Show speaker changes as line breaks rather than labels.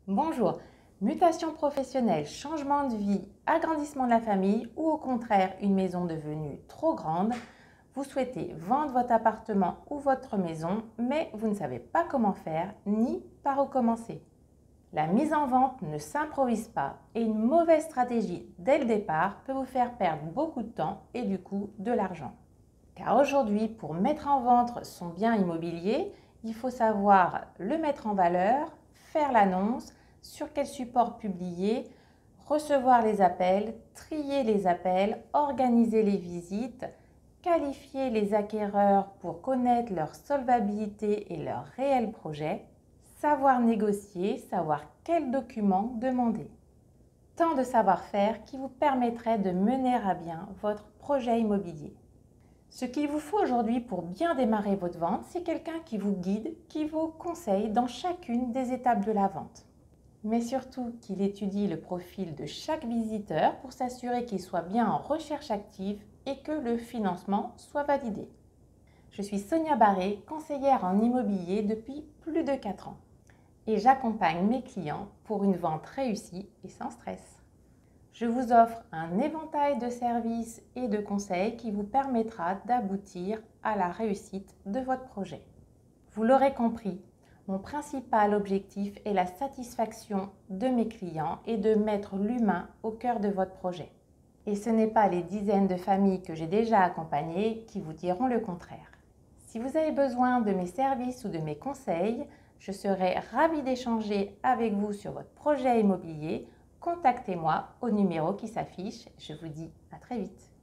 Bonjour, mutation professionnelle, changement de vie, agrandissement de la famille ou au contraire une maison devenue trop grande, vous souhaitez vendre votre appartement ou votre maison mais vous ne savez pas comment faire ni par où commencer. La mise en vente ne s'improvise pas et une mauvaise stratégie dès le départ peut vous faire perdre beaucoup de temps et du coup de l'argent. Car aujourd'hui, pour mettre en vente son bien immobilier, il faut savoir le mettre en valeur, faire l'annonce, sur quel support publier, recevoir les appels, trier les appels, organiser les visites, qualifier les acquéreurs pour connaître leur solvabilité et leur réel projet, savoir négocier, savoir quels documents demander. Tant de savoir-faire qui vous permettrait de mener à bien votre projet immobilier. Ce qu'il vous faut aujourd'hui pour bien démarrer votre vente, c'est quelqu'un qui vous guide, qui vous conseille dans chacune des étapes de la vente. Mais surtout qu'il étudie le profil de chaque visiteur pour s'assurer qu'il soit bien en recherche active et que le financement soit validé. Je suis Sonia Barré, conseillère en immobilier depuis plus de 4 ans. Et j'accompagne mes clients pour une vente réussie et sans stress. Je vous offre un éventail de services et de conseils qui vous permettra d'aboutir à la réussite de votre projet. Vous l'aurez compris, mon principal objectif est la satisfaction de mes clients et de mettre l'humain au cœur de votre projet. Et ce n'est pas les dizaines de familles que j'ai déjà accompagnées qui vous diront le contraire. Si vous avez besoin de mes services ou de mes conseils, je serai ravie d'échanger avec vous sur votre projet immobilier. Contactez-moi au numéro qui s'affiche. Je vous dis à très vite.